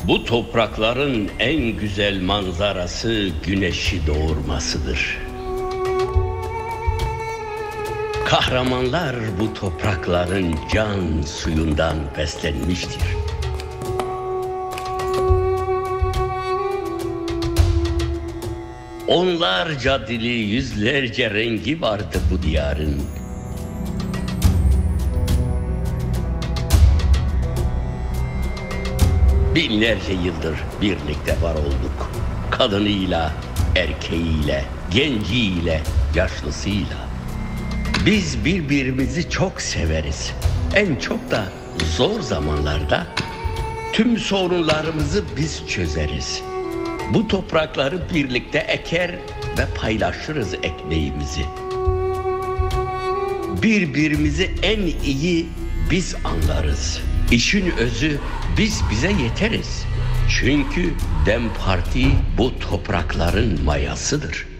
Bu toprakların en güzel manzarası güneşi doğurmasıdır. Kahramanlar bu toprakların can suyundan beslenmiştir. Onlarca dili, yüzlerce rengi vardı bu diyarın. Binlerce yıldır birlikte var olduk. Kadınıyla, erkeğiyle, genciyle, yaşlısıyla. Biz birbirimizi çok severiz. En çok da zor zamanlarda tüm sorunlarımızı biz çözeriz. Bu toprakları birlikte eker ve paylaşırız ekmeğimizi. Birbirimizi en iyi biz anlarız. İşin özü biz bize yeteriz. Çünkü DEM Parti bu toprakların mayasıdır.